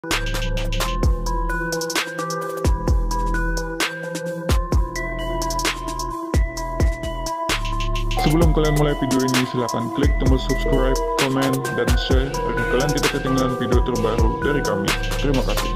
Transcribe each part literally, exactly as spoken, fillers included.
Sebelum kalian mulai video ini, silahkan klik tombol subscribe, komen, dan share agar kalian tidak ketinggalan video terbaru dari kami. Terima kasih.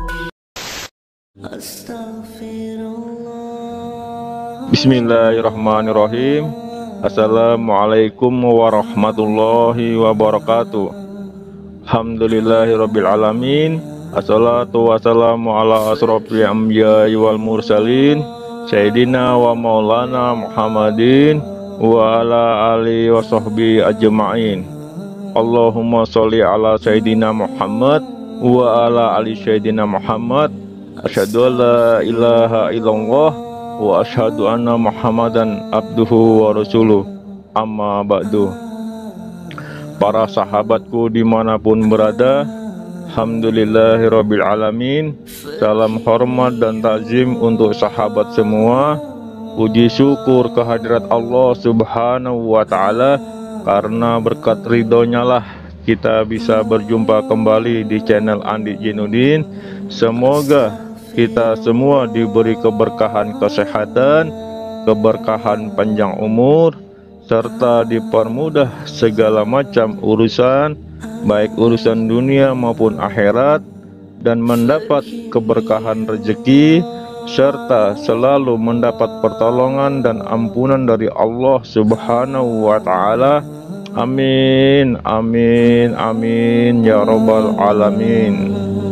Bismillahirrahmanirrahim. Assalamualaikum warahmatullahi wabarakatuh. Alhamdulillahirabbil alamin. Assalatu wassalamu ala asrofil anbiya'i wal mursalin Sayyidina wa maulana Muhammadin wa ala alihi wa sahbihi ajma'in. Allahumma sholli ala Sayyidina Muhammad wa ala ali Sayyidina Muhammad. Asyhadu an la ilaha illallah wa asyhadu anna Muhammadan abduhu wa rasuluh. Amma ba'du. Para sahabatku dimanapun berada, alhamdulillahirabbil alamin. Salam hormat dan takzim untuk sahabat semua. Puji syukur kehadirat Allah subhanahu wa ta'ala, karena berkat ridhonya lah kita bisa berjumpa kembali di channel Andi Jinudin. Semoga kita semua diberi keberkahan kesehatan, keberkahan panjang umur, serta dipermudah segala macam urusan, baik urusan dunia maupun akhirat, dan mendapat keberkahan rezeki, serta selalu mendapat pertolongan dan ampunan dari Allah subhanahu wa ta'ala. Amin, amin, amin, ya rabbal alamin.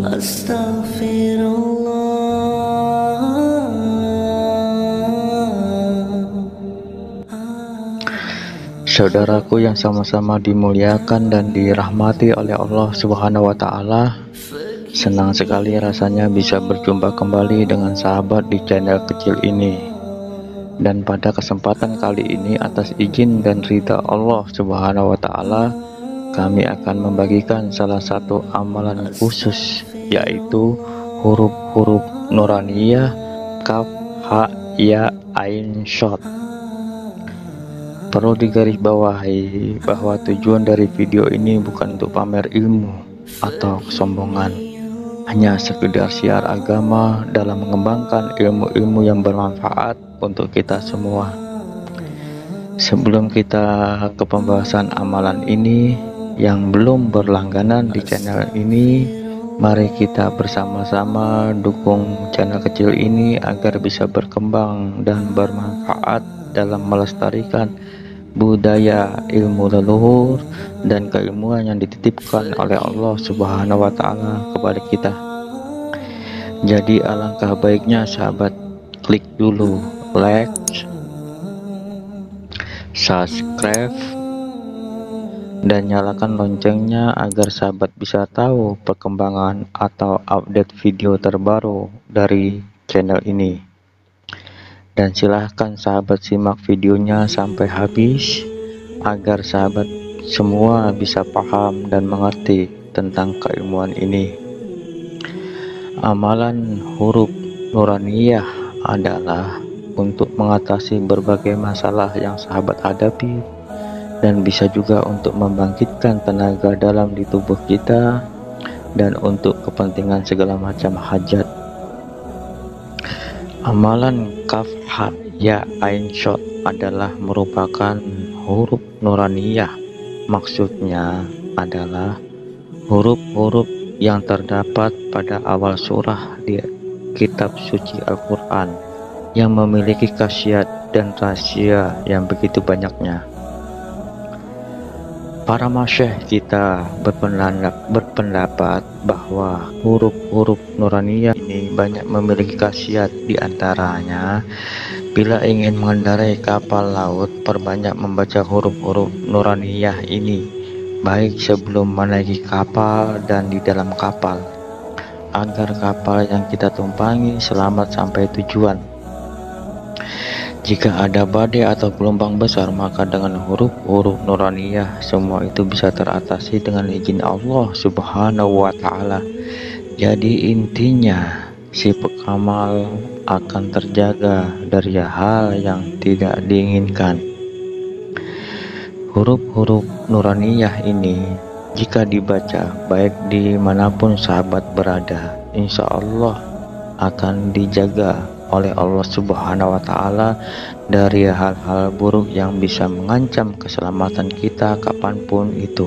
Saudaraku yang sama-sama dimuliakan dan dirahmati oleh Allah subhanahu wa ta'ala, senang sekali rasanya bisa berjumpa kembali dengan sahabat di channel kecil ini. Dan pada kesempatan kali ini, atas izin dan ridha Allah subhanahu wa ta'ala, kami akan membagikan salah satu amalan khusus, yaitu huruf-huruf nuraniyah kaf, ha, ya, ain, shot. Perlu digarisbawahi bahwa tujuan dari video ini bukan untuk pamer ilmu atau kesombongan, hanya sekedar siar agama dalam mengembangkan ilmu-ilmu yang bermanfaat untuk kita semua. Sebelum kita ke pembahasan amalan ini, yang belum berlangganan di channel ini, mari kita bersama-sama dukung channel kecil ini agar bisa berkembang dan bermanfaat dalam melestarikan budaya ilmu leluhur dan keilmuan yang dititipkan oleh Allah subhanahu wa ta'ala kepada kita. Jadi alangkah baiknya sahabat klik dulu like, subscribe, dan nyalakan loncengnya agar sahabat bisa tahu perkembangan atau update video terbaru dari channel ini. Dan silahkan sahabat simak videonya sampai habis agar sahabat semua bisa paham dan mengerti tentang keilmuan ini. Amalan huruf nuraniyah adalah untuk mengatasi berbagai masalah yang sahabat hadapi, dan bisa juga untuk membangkitkan tenaga dalam di tubuh kita dan untuk kepentingan segala macam hajat. Amalan kaf, ha, ya, ain, shot adalah merupakan huruf nuraniyah. Maksudnya adalah huruf-huruf yang terdapat pada awal surah di kitab suci Al-Quran yang memiliki khasiat dan rahasia yang begitu banyaknya. Para masyayikh kita berpendapat bahwa huruf-huruf nuraniyah ini banyak memiliki khasiat. Di antaranya, bila ingin mengendarai kapal laut, perbanyak membaca huruf-huruf nuraniyah ini, baik sebelum menaiki kapal dan di dalam kapal, agar kapal yang kita tumpangi selamat sampai tujuan. Jika ada badai atau gelombang besar, maka dengan huruf-huruf nuraniyah semua itu bisa teratasi dengan izin Allah subhanahu wa ta'ala. Jadi intinya, si pekamal akan terjaga dari hal yang tidak diinginkan. Huruf-huruf nuraniyah ini Jika dibaca baik dimanapun sahabat berada, insya Allah akan dijaga oleh Allah Subhanahu wa Ta'ala dari hal-hal buruk yang bisa mengancam keselamatan kita kapanpun itu.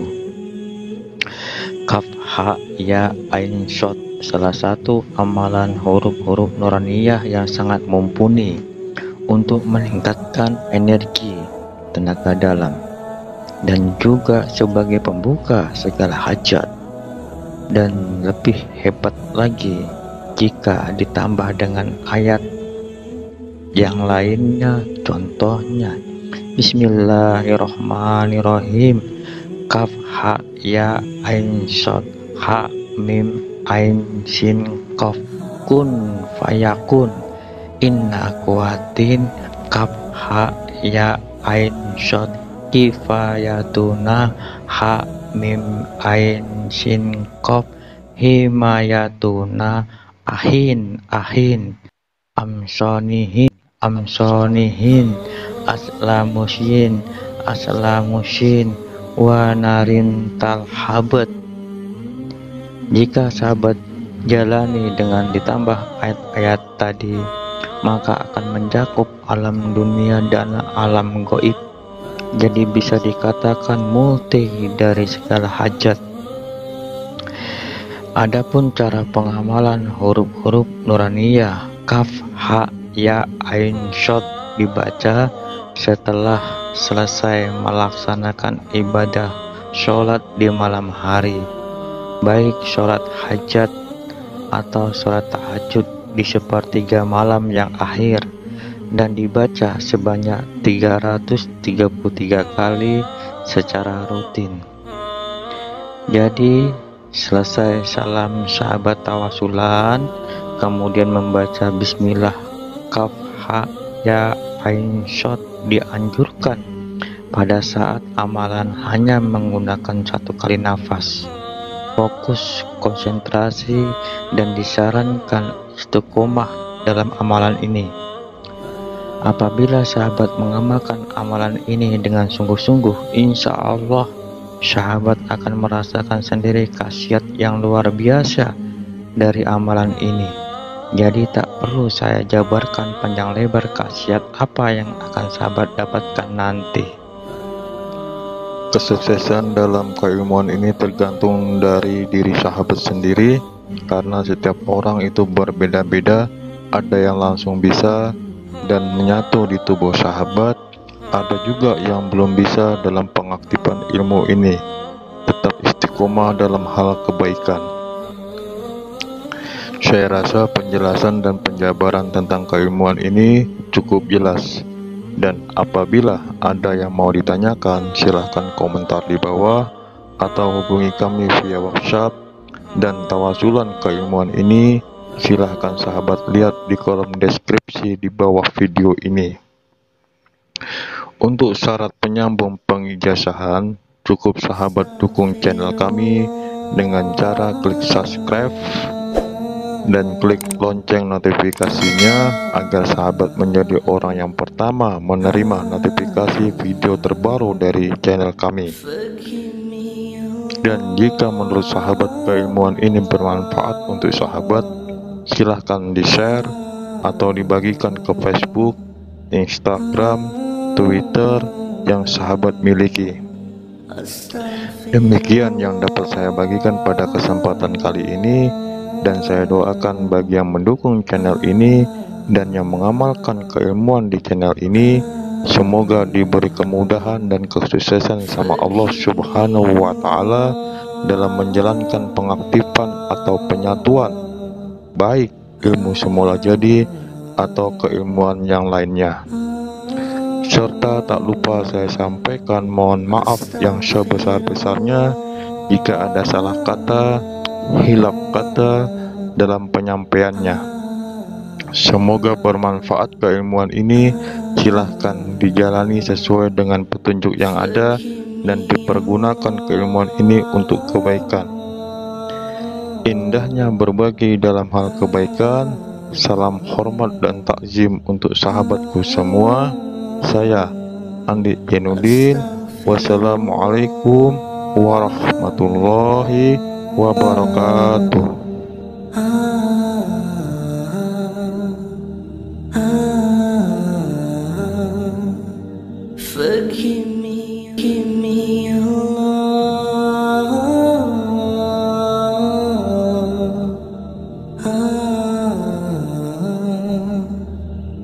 Kaf ha ya ain shot, salah satu amalan huruf-huruf nuraniyah yang sangat mumpuni untuk meningkatkan energi, tenaga dalam, dan juga sebagai pembuka segala hajat. Dan lebih hebat lagi jika ditambah dengan ayat yang lainnya, contohnya Bismillahirrahmanirrahim, kaf ha ya ain shad ha mim ain sin qaf kun fayakun inna kuatin, kaf ha ya ain shad kifayatuna ha mim ain sin qaf himayatuna ahin ahin amsonihin amsonihin aslamusyin aslamusyin wa narin talhabat. Jika sahabat jalani dengan ditambah ayat-ayat tadi, maka akan mencakup alam dunia dan alam gaib. Jadi bisa dikatakan multi dari segala hajat. Adapun cara pengamalan huruf-huruf nuraniyah kaf ha ya ain shad dibaca setelah selesai melaksanakan ibadah sholat di malam hari, baik sholat hajat atau sholat tahajud di sepertiga malam yang akhir, dan dibaca sebanyak tiga ratus tiga puluh tiga kali secara rutin. Jadi selesai salam sahabat tawasulan, kemudian membaca bismillah kaf ha ya ain shad dianjurkan pada saat amalan hanya menggunakan satu kali nafas. Fokus, konsentrasi, dan disarankan istiqomah dalam amalan ini. Apabila sahabat mengamalkan amalan ini dengan sungguh-sungguh, insya Allah sahabat akan merasakan sendiri khasiat yang luar biasa dari amalan ini. Jadi tak perlu saya jabarkan panjang lebar khasiat apa yang akan sahabat dapatkan nanti. Kesuksesan dalam keilmuan ini tergantung dari diri sahabat sendiri, karena setiap orang itu berbeda-beda. Ada yang langsung bisa dan menyatu di tubuh sahabat, ada juga yang belum bisa dalam pengaktifan ilmu ini. Tetap istiqomah dalam hal kebaikan. Saya rasa penjelasan dan penjabaran tentang keilmuan ini cukup jelas. Dan apabila ada yang mau ditanyakan, silahkan komentar di bawah atau hubungi kami via WhatsApp. Dan tawasulan keilmuan ini silahkan sahabat lihat di kolom deskripsi di bawah video ini. Untuk syarat penyambung pengijazahan, cukup sahabat dukung channel kami dengan cara klik subscribe dan klik lonceng notifikasinya agar sahabat menjadi orang yang pertama menerima notifikasi video terbaru dari channel kami. Dan jika menurut sahabat keilmuan ini bermanfaat untuk sahabat, silahkan di-share atau dibagikan ke Facebook, Instagram, Twitter yang sahabat miliki. Demikian yang dapat saya bagikan pada kesempatan kali ini, dan saya doakan bagi yang mendukung channel ini dan yang mengamalkan keilmuan di channel ini, semoga diberi kemudahan dan kesuksesan sama Allah Subhanahu wa Ta'ala dalam menjalankan pengaktifan atau penyatuan, baik ilmu semula jadi atau keilmuan yang lainnya. Serta tak lupa saya sampaikan mohon maaf yang sebesar-besarnya jika ada salah kata, hilaf kata dalam penyampaiannya. Semoga bermanfaat keilmuan ini. Silahkan dijalani sesuai dengan petunjuk yang ada dan dipergunakan keilmuan ini untuk kebaikan. Indahnya berbagi dalam hal kebaikan. Salam hormat dan takzim untuk sahabatku semua. Saya Andi Jainuddin. Wassalamualaikum warahmatullahi wabarakatuh.